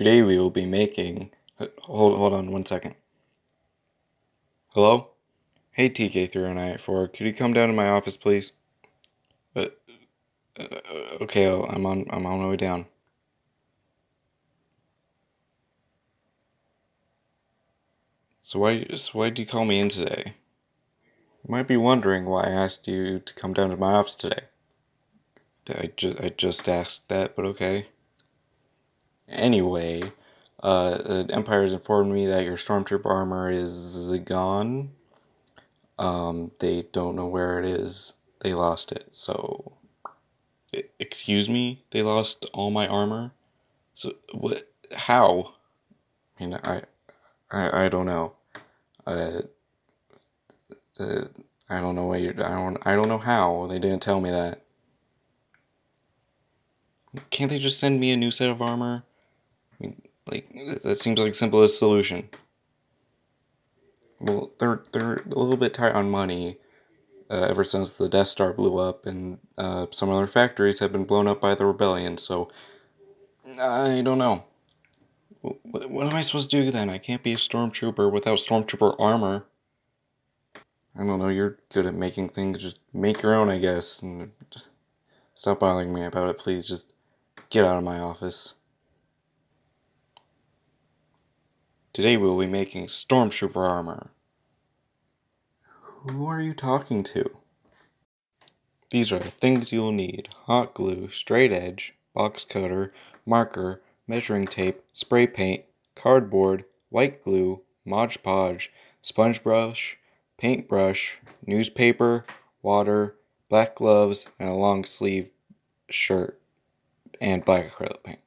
Today we will be making... Hold on 1 second. Hello? Hey TK30984, could you come down to my office, please? Okay, I'm on my way down. So why'd you call me in today? You might be wondering why I asked you to come down to my office today. I just asked that, but okay. Anyway, the Empire has informed me that your Stormtrooper armor is gone. They don't know where it is. They lost it, so... Excuse me? They lost all my armor? So, what? How? I mean, I don't know. Uh, I don't know what I don't know how. They didn't tell me that. Can't they just send me a new set of armor? I mean, like, that seems like the simplest solution. Well, they're a little bit tight on money. Ever since the Death Star blew up, and some other factories have been blown up by the rebellion, so I don't know. What am I supposed to do then? I can't be a stormtrooper without stormtrooper armor. I don't know, you're good at making things, just make your own, I guess, and stop bothering me about it, please, just get out of my office. Today we'll be making stormtrooper armor. Who are you talking to? These are the things you'll need: hot glue, straight edge, box cutter, marker, measuring tape, spray paint, cardboard, white glue, Mod Podge, sponge brush, paintbrush, newspaper, water, black gloves, and a long sleeve shirt, and black acrylic paint.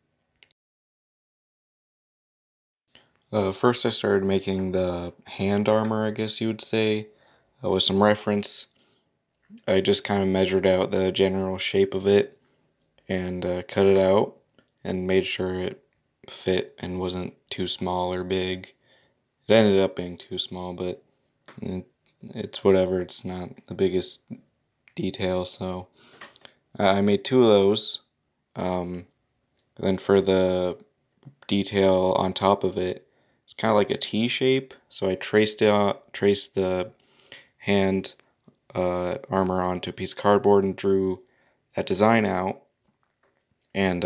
First I started making the hand armor, I guess you would say, with some reference. I just kind of measured out the general shape of it and cut it out and made sure it fit and wasn't too small or big. It ended up being too small, but it's whatever. It's not the biggest detail, so I made 2 of those. Then for the detail on top of it, it's kind of like a T shape, so I traced the hand armor onto a piece of cardboard and drew that design out, and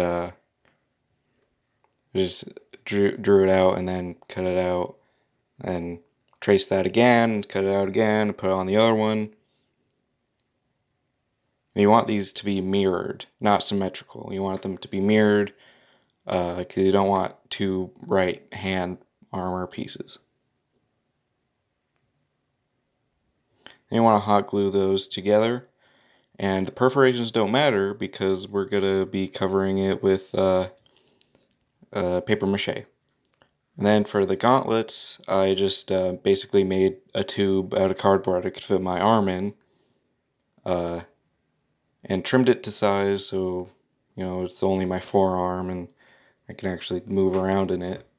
just drew it out and then cut it out, and traced that again, cut it out again, put it on the other one. And you want these to be mirrored, not symmetrical. You want them to be mirrored, because you don't want 2 right hand armor pieces. And you want to hot glue those together, and the perforations don't matter because we're going to be covering it with paper mache. And then for the gauntlets, I just basically made a tube out of cardboard I could fit my arm in, and trimmed it to size so, you know, it's only my forearm and I can actually move around in it.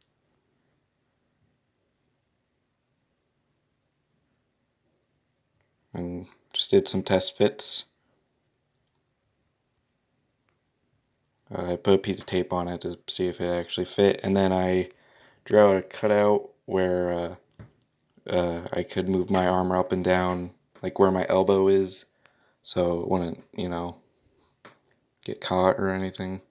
And just did some test fits. I put a piece of tape on it to see if it actually fit, and then I drew out a cutout where I could move my arm up and down, like where my elbow is, so it wouldn't, you know, get caught or anything.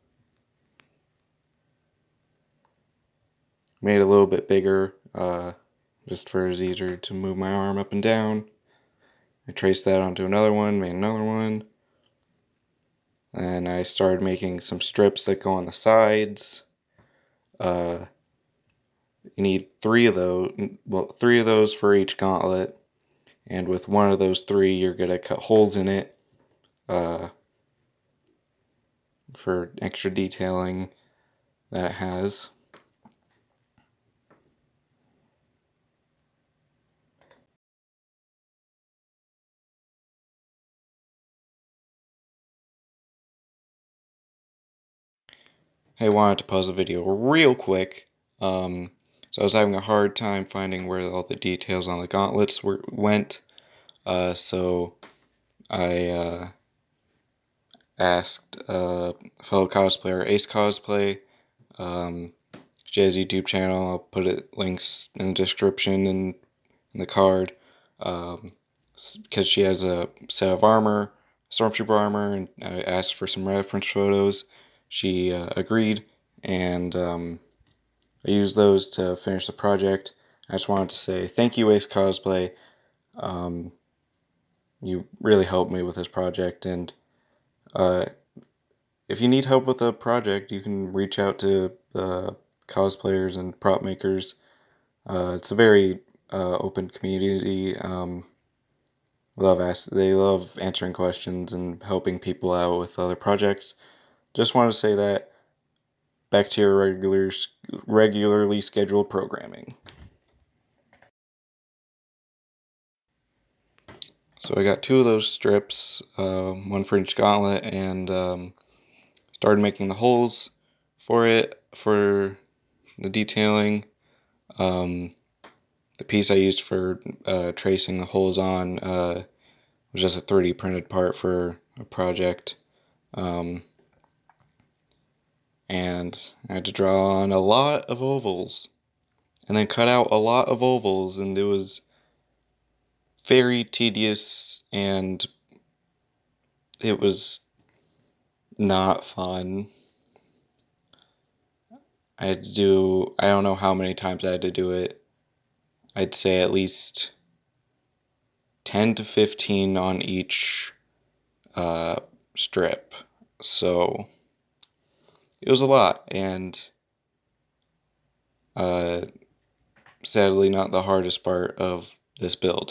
Made it a little bit bigger, just for it was easier to move my arm up and down. I traced that onto another one, made another one. And I started making some strips that go on the sides. You need 3 of those, well, 3 of those for each gauntlet. And with one of those 3, you're going to cut holes in it for extra detailing that it has. I wanted to pause the video real quick. So I was having a hard time finding where all the details on the gauntlets went. So I asked fellow cosplayer Ace Cosplay She has a YouTube channel. I'll put links in the description and in the card. Because she has a set of armor, Stormtrooper armor, and I asked for some reference photos. She agreed, and I used those to finish the project. I just wanted to say thank you, Ace Cosplay. You really helped me with this project, and if you need help with a project, you can reach out to cosplayers and prop makers. It's a very open community. They love answering questions and helping people out with other projects. Just want to say that. Back to your regularly scheduled programming. So I got 2 of those strips, one for each gauntlet, and started making the holes for it, for the detailing. The piece I used for tracing the holes on was just a 3D printed part for a project. And I had to draw on a lot of ovals, and then cut out a lot of ovals, and it was very tedious, and it was not fun. I don't know how many times I had to do it. I'd say at least 10 to 15 on each strip. So it was a lot, and sadly not the hardest part of this build.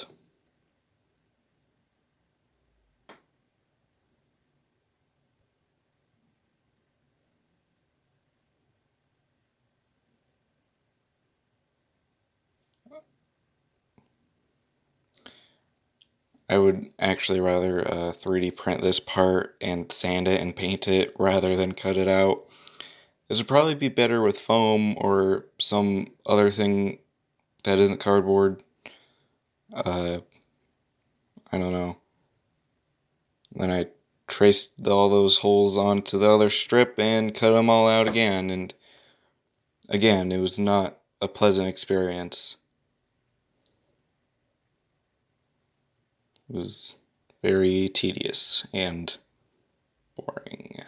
I would actually rather 3D print this part and sand it and paint it rather than cut it out. This would probably be better with foam or some other thing that isn't cardboard. I don't know. Then I traced all those holes onto the other strip and cut them all out again. And again, it was not a pleasant experience. It was very tedious and boring.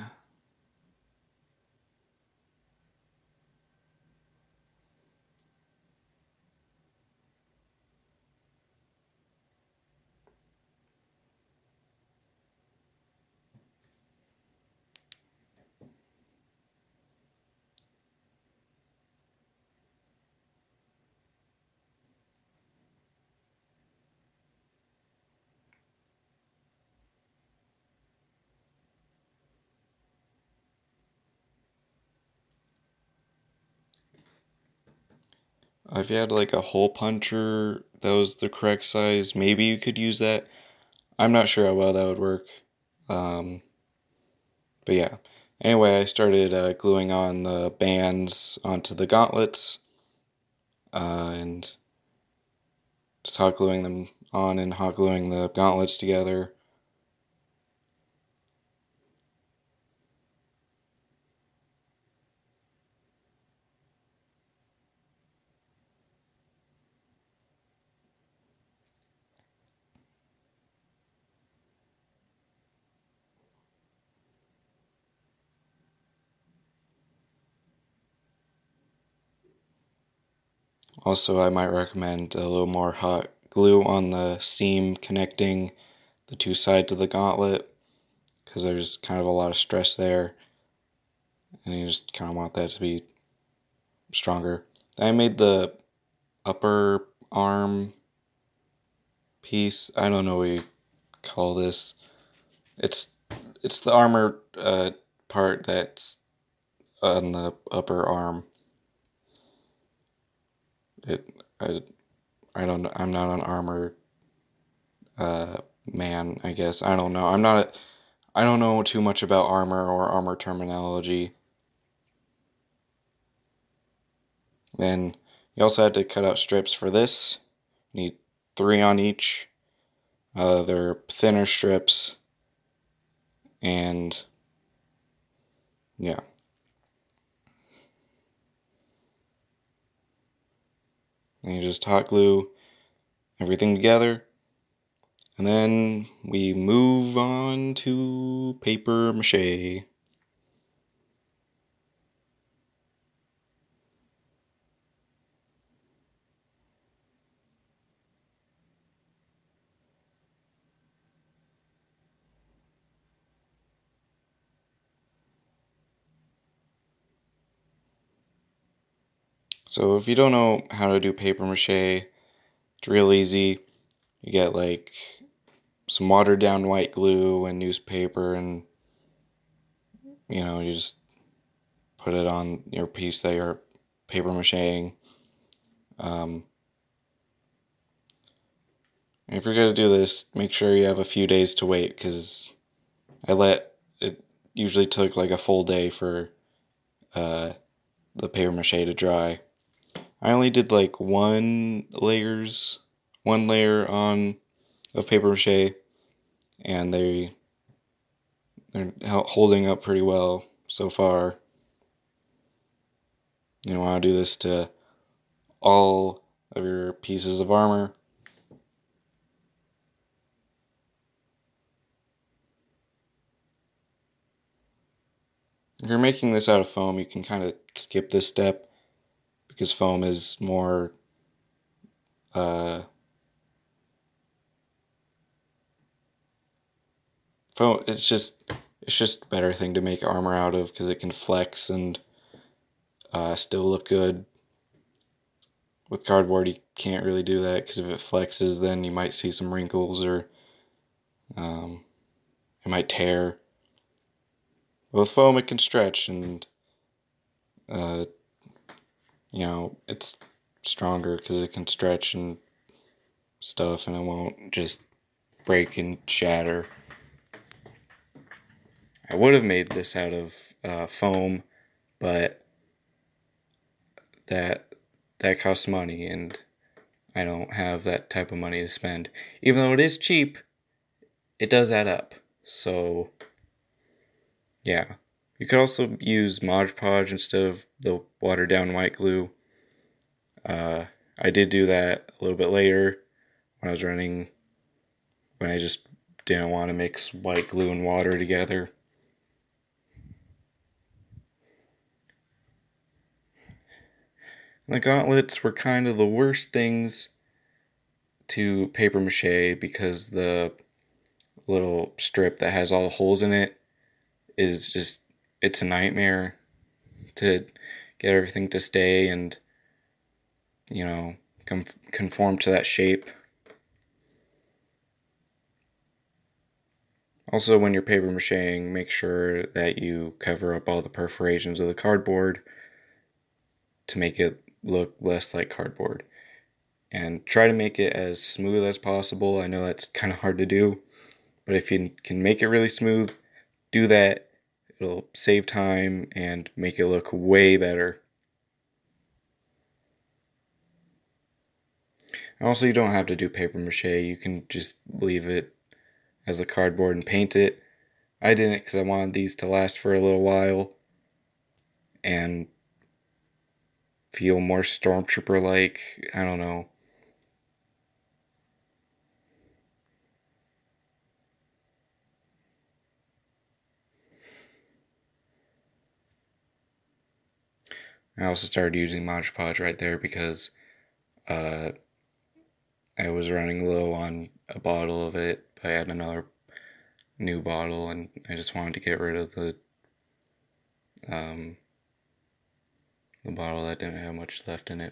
If you had like a hole puncher that was the correct size, maybe you could use that. I'm not sure how well that would work. But yeah. Anyway, I started gluing on the bands onto the gauntlets, and just hot gluing them on and hot gluing the gauntlets together. Also, I might recommend a little more hot glue on the seam connecting the 2 sides of the gauntlet, because there's kind of a lot of stress there, and you just kind of want that to be stronger. I made the upper arm piece. I don't know what you call this. It's the armor part that's on the upper arm. I don't know. I'm not an armor man, I guess. I don't know. I don't know too much about armor or armor terminology. Then you also had to cut out strips for this. You need 3 on each. They're thinner strips, and yeah. and you just hot glue everything together. And then we move on to paper mache. So if you don't know how to do paper mache, it's real easy. You get like some watered down white glue and newspaper, and you just put it on your piece that you're paper macheing. If you're gonna do this, make sure you have a few days to wait, because it usually took like a full day for the paper mache to dry. I only did like one layer on of paper mache, and they're holding up pretty well so far. You want to do this to all of your pieces of armor. If you're making this out of foam, you can kind of skip this step, because foam is more foam. It's just a better thing to make armor out of, because it can flex and still look good. With cardboard, you can't really do that, because if it flexes, then you might see some wrinkles, or it might tear. But with foam, it can stretch, and it's stronger because it can stretch and stuff, and it won't just break and shatter. I would have made this out of foam, but that costs money, and I don't have that type of money to spend. Even though it is cheap, it does add up. So yeah, you could also use Mod Podge instead of the watered down white glue. I did do that a little bit later when I just didn't want to mix white glue and water together. The gauntlets were kind of the worst things to paper mache, because the little strip that has all the holes in it is just, it's a nightmare to get everything to stay and conform to that shape. Also, when you're paper macheing, make sure that you cover up all the perforations of the cardboard to make it look less like cardboard. And try to make it as smooth as possible. I know that's kind of hard to do, but if you can make it really smooth, do that. It'll save time and make it look way better. Also, you don't have to do paper mache. You can just leave it as a cardboard and paint it. I didn't, because I wanted these to last for a little while and feel more Stormtrooper-like. I don't know. I also started using Mod Podge right there because I was running low on a bottle of it. I had another new bottle, and I just wanted to get rid of the bottle that didn't have much left in it.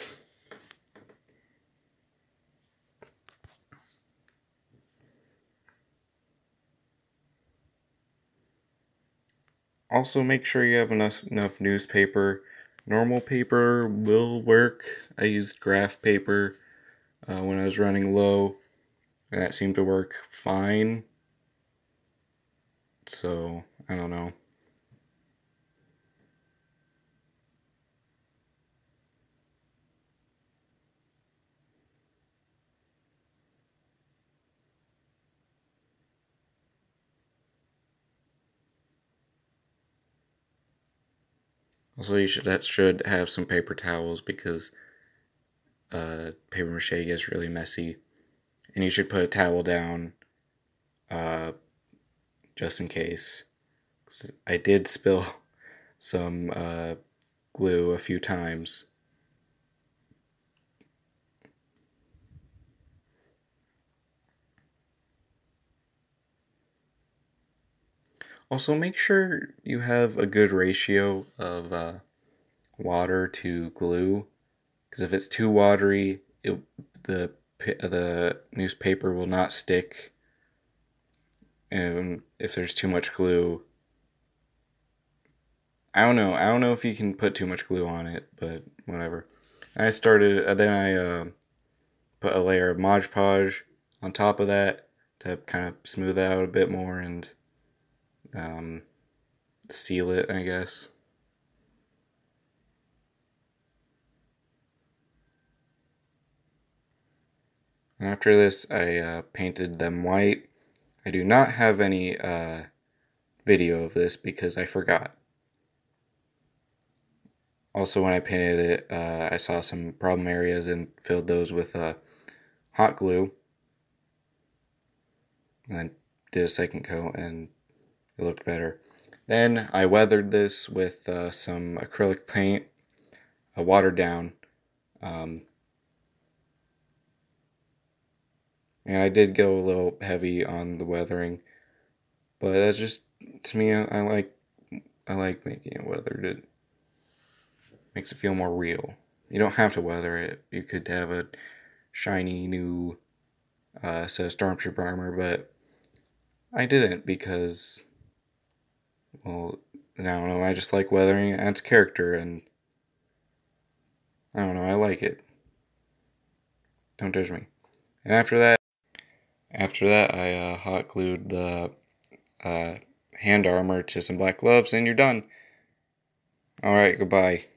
Also, make sure you have enough newspaper. Normal paper will work. I used graph paper when I was running low, and that seemed to work fine. So, I don't know. Also, that should have some paper towels, because paper mache gets really messy. And you should put a towel down just in case. 'Cause I did spill some glue a few times. Also, make sure you have a good ratio of water to glue, because if it's too watery, the newspaper will not stick. And if there's too much glue, I don't know. I don't know if you can put too much glue on it, but whatever. Then I put a layer of Mod Podge on top of that to kind of smooth it out a bit more and seal it, I guess. And after this, I painted them white. I do not have any video of this because I forgot. Also, when I painted it, I saw some problem areas and filled those with hot glue. And then did a second coat and it looked better. Then I weathered this with some acrylic paint, watered down. And I did go a little heavy on the weathering, but that's just, to me, I like making it weathered. It makes it feel more real. You don't have to weather it. You could have a shiny new set of Stormtrooper armor, but I didn't because, well, I don't know, I just like weathering. It adds character, and I don't know, I like it. Don't judge me. And after that, I hot glued the hand armor to some black gloves, and you're done. Alright, goodbye.